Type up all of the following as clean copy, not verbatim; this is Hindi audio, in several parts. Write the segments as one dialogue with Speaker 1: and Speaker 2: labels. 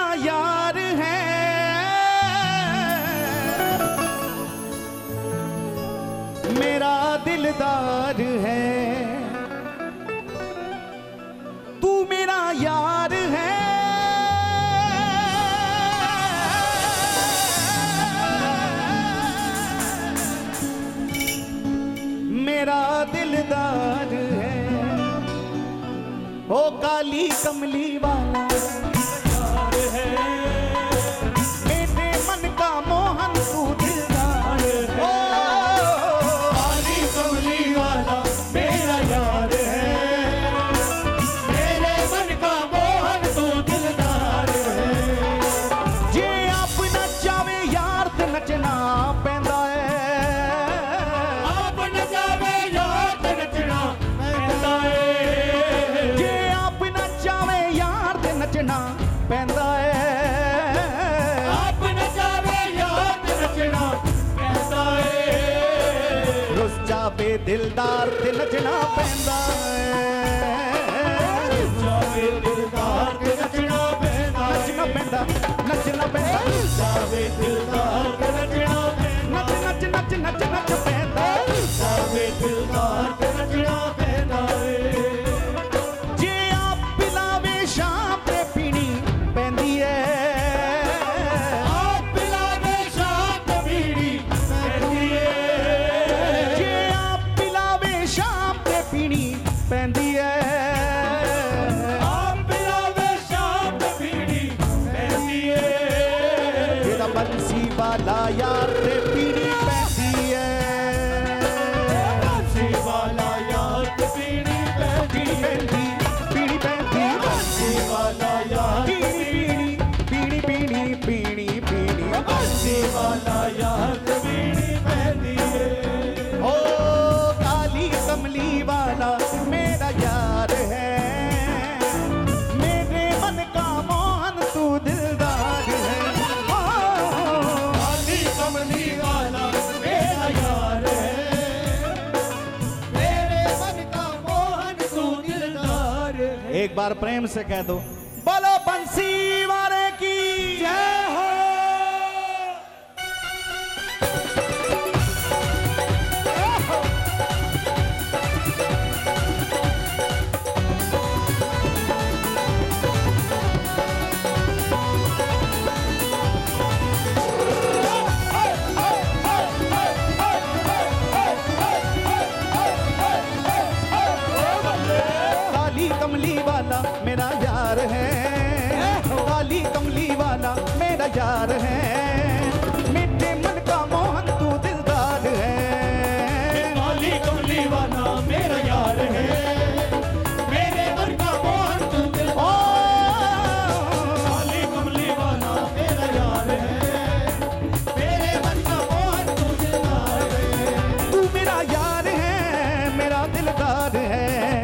Speaker 1: यार है, मेरा दिलदार है, तू मेरा यार है, मेरा दिलदार है। ओ काली कमली वाला यार है, मेरे मन का मोहन तू दिलदार है। ओ काली कमली वाला मेरा यार है, मेरे मन का मोहन तू दिलदार है। जे आप न चावे यार ते नचना पैंदा है, आप न चावे यार ते नचना पैंदा है। जे आप न चावे यार ते नचना पैंदा है, आप न चावे यार ते नचना पैंदा है। रुस जावे दिलदार ते नचना पैंदा है, रुस जावे दिलदार ते नचना पैंदा, नचना पैंदा, नचना पैंदा। रुस जावे दिलदार ते नचना पैंदा, नच नच नच नच नच पैंदा। रुस जावे दिलदार ते नचना पैंदा है। जे आप पिलावे शाम ते पीनी पैंदी है, आप पिलावे शाम ते पीनी पैंदी है। जे आप पिलावे शाम ते पीनी पैंदी है, आप पिलावे शाम ते पीनी पैंदी है। जेदा बंसी वाला यार ते पीनी पैंदी है, बंसी वाला यार ते पीनी पैंदी पैंदी पीनी पैंदी। बंसी वाला यार पीनी पीनी पीनी पीनी पीनी, बंसी वाला यार ते पीनी पैंदी है। ओ काली कमली वाला मेरा यार है, मेरे मन का मोहन तू दिलदार है। ओ काली कमली वाला मेरा यार है, मेरे मन का मोहन तू दिलदार है। एक बार प्रेम से कह दो, बोलो बंसी वाले की जय हो। काली कमली वाला मेरा यार है, काली कमली वाला मेरा यार है, मेरे मन का मोहन तू दिलदार है। काली कमली वाला मेरा यार है, मेरे मन का मोहन तू दिलदार। काली कमली वाला मेरा यार है, मेरे मन का मोहन तू दिलदार है। तू मेरा यार है, मेरा दिलदार है,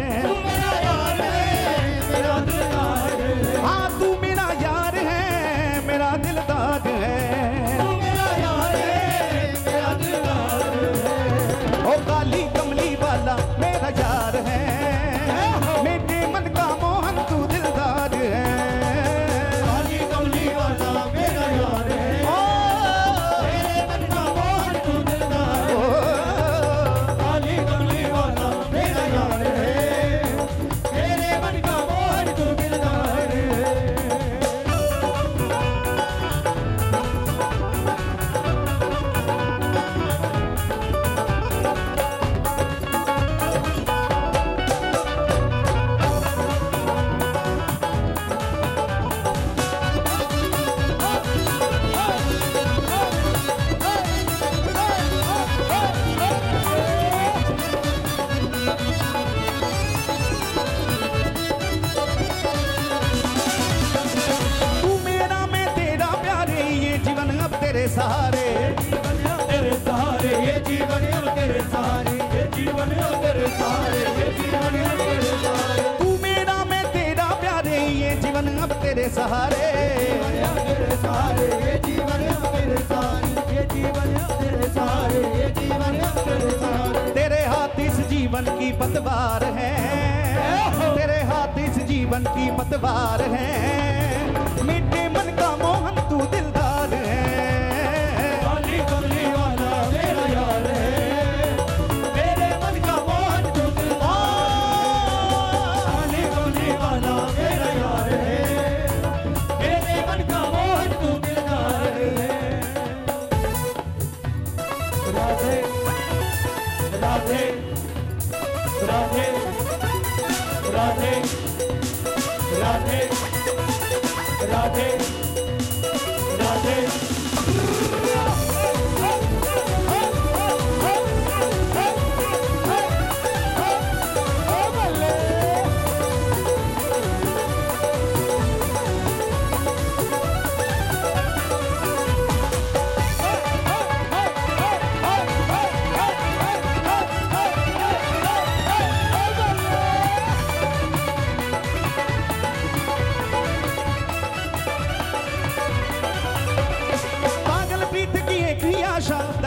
Speaker 1: हाँ तू मेरा यार है, मेरा दिलदार है, तू मेरा यार है, मेरा दिलदार है। ओ काली कमली वाला मेरा यार है, मेरे मन का मोहन तू दिलदार है। काली कमली वाला मेरा यार है, मेरे मन का मोहन तू दिलदार है। काली कमली वाला मेरा यार है, मेरे मन का मोहन तू दिलदार है। सहारे तेरे सहारे, ये जीवन तेरे सहारे, ये जीवन तेरे सहारे, ये जीवन तेरे सहारे। तू मेरा मैं तेरा प्यारे, ये जीवन अब तेरे सहारे, तेरे सहारे, ये जीवन तेरे सहारे, ये जीवन तेरे सहारे, ये जीवन तेरे सहारे। तेरे हाथ इस जीवन की पतवार है, तेरे हाथ इस जीवन की पतवार है, मेरे मन का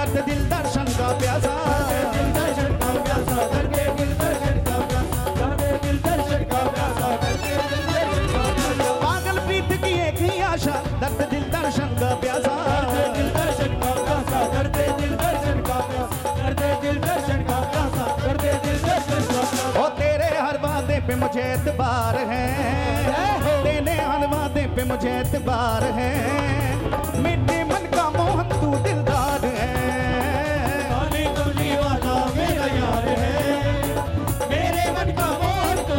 Speaker 1: दर्द दिल दर्शन का प्यासा, दिल दर्शन का प्यासा, दर्द दिल दर्शन का प्यासा, दर्द दिल दर्शन का प्यासा, दर्द दिल दर्शन का प्यासा। पागल प्रीत की एक ही आशा, दर्द दिल दर्शन का प्यासा, दर्द दिल दर्शन का प्यासा, दर्द दिल दर्शन का प्यासा, दर्द दिल दर्शन का प्यासा, दर्द दिल दर्शन का प्यासा। ओ तेरे हर वादे पे मुझे एतबार है, तेरे हर वादे पे मुझे एतबार है, मेरे मन का मोहन तू दिलदार है। काली कमली वाला मेरा यार है, मेरे मन का मोहन तू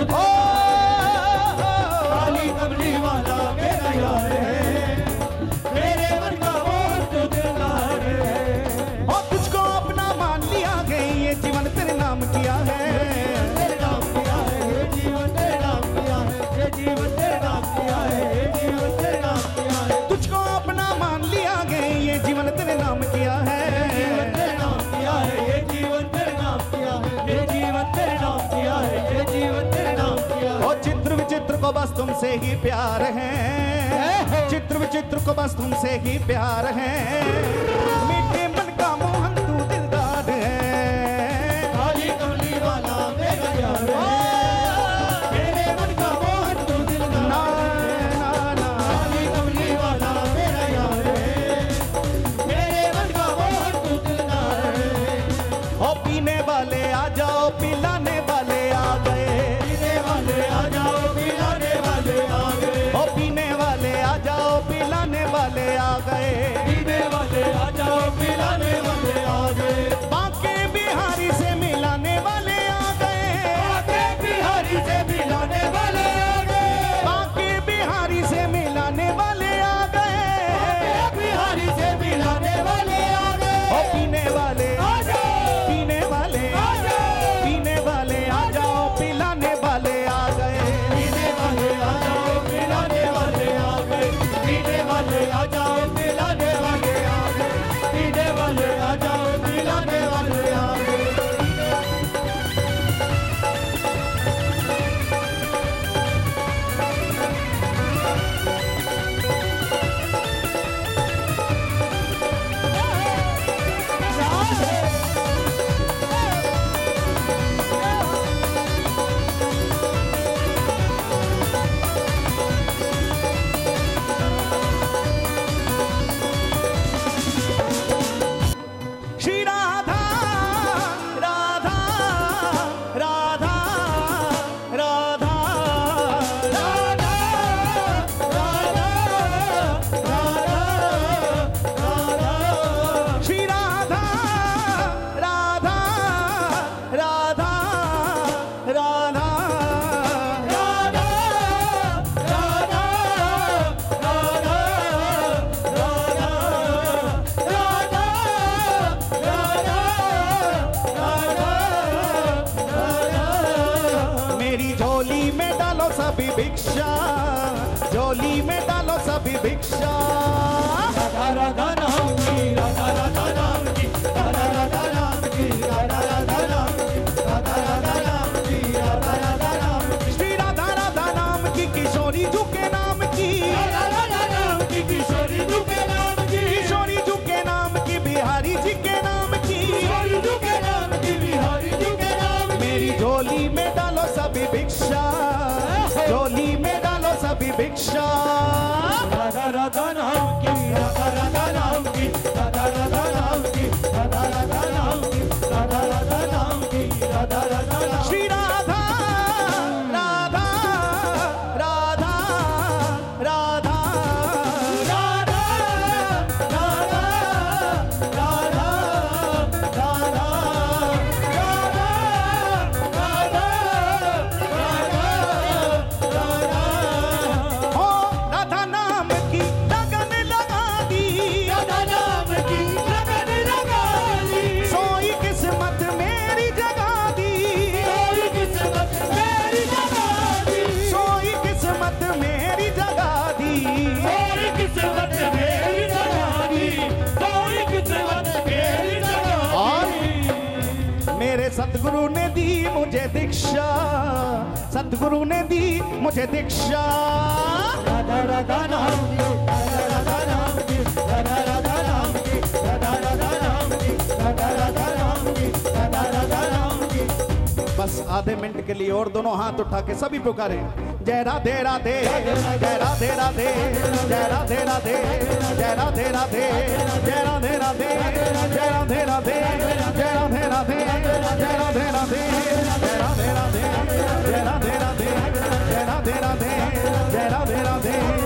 Speaker 1: काली कमली वाला मेरा यार है, मेरे मन का मोहन तू दिलदार है। और तुझको अपना मान लिया है, ये जीवन तेरे नाम किया है, तेरे नाम किया है, ये जीवन तेरे नाम किया है, ये जीवन तेरे नाम किया है, ये जीवन तेरे नाम किया है। तुझको अपना मान लिया है, ये जीवन तेरे नाम किया है, ये जीवन तेरे नाम किया है, ये जीवन तेरे नाम किया है, ये जीवन तेरे नाम किया है, ये जीवन तेरे नाम किया है। और चित्र विचित्र को बस तुमसे ही प्यार है, चित्र विचित्र को बस तुमसे ही प्यार है, मेरे मन का मोहन तू दिलदार है। काली कमली वाला मेरा यार है, मेरे मन का मोहन तू दिलदार है। काली कमली वाला मेरा यार है, मेरे मन का मोहन तू दिलदार है। ओ पीने वाले आ जाओ, पिलाने वाले आ गए, पीने वाले आ जाओ, पिलाने वाले आ गए। ओ पीने वाले आ जाओ, पिलाने वाले आ गए, पीने वाले आ जाओ, पिलाने वाले आ गए। बांके बिहारी से मिलाने वाले आ गए, बांके बिहारी से मिलाने वाले आ गए, बांके बिहारी से मिलाने वाले आ गए, बांके बिहारी से मिलाने वाले आ गए। ओ पीने वाले आ जाओ, पीने वाले आ जाओ, पीने वाले आ जाओ, पिलाने वाले आ गए, पीने वाले आ जाओ, पिलाने वाले आ गए, पीने वाले आ जाओ, पिलाने वाले आ गए, पीने वाले आ जाओ, पिलाने वाले आ गए। श्री राधा राधा राधा राधा राधा राधा राधा श्री राधा राधा राधा राधा मेरी झोली में डालो सभी भिक्षा, झोली में डालो सभी भिक्षा। राधा राधा नाम की, राधा राधा नाम की, राधा राधा नाम की, राधा राधा नाम की, राधा राधा नाम की, राधा राधा नाम की। श्री राधा राधा नाम की, किशोरी जू के नाम की, राधा राधा नाम की, किशोरी जू के नाम की, किशोरी जू के नाम की, बिहारी जी के नाम की, किशोरी जू के नाम की, बिहारी जी के नाम। मेरी झोली में डालो सभी भिक्षा, झोली में डालो सभी भिक्षा। राधा राधा नाम की, राधा राधा नाम की, राधा राधा नाम की, राधा राधा नाम की, राधा राधा नाम की, राधा राधा नाम। श्री राधा राधा राधा राधा राधा राधा राधा राधा हो राधा नाम की लगन लगा दी, राधा नाम की लगन लगा दी, सोई किस्मत मेरी जगा दी, सोई किस्मत मेरी जगा दी, सोई किस्मत मेरी जगा दी, सोई किस्मत मेरी जगा दी, सोई किस्मत मेरी जगा दी। मेरे सतगुरु ने दी मुझे दीक्षा, सतगुरु ने दी मुझे दीक्षा। राधा राधा नाम की, राधा राधा नाम की, राधा राधा नाम की, राधा राधा नाम की, आधे मिनट के लिए और दोनों हाथ उठा के सभी पुकारे जय राधे राधे, जय राधे राधे, जय राधे राधे, जय राधे राधे, जय राधे राधे, जय राधे राधे, जय राधे राधे, जय राधे राधे, जय राधे राधे, जय राधे राधे, जय राधे राधे, जय राधे राधे।